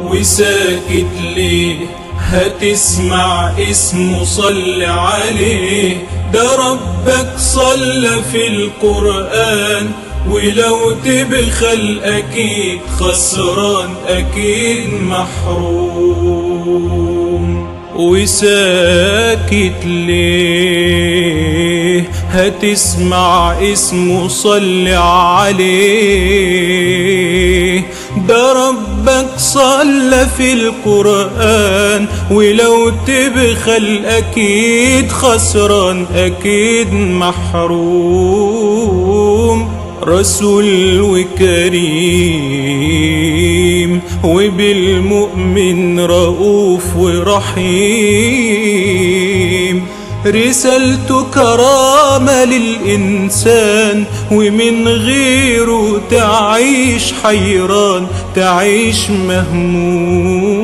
وساكت ليه؟ هتسمع اسمه صل عليه، ده ربك صلى في القرآن، ولو تبخل أكيد خسران، أكيد محروم. وساكت ليه؟ هتسمع اسمه صل عليه، ده ربك صلى في القرآن، ولو تبخل أكيد خسران، أكيد محروم. رسول وكريم وبالمؤمن رؤوف ورحيم، رسالته كرامة للإنسان، ومن غيره تعيش حيران، تعيش مهموم.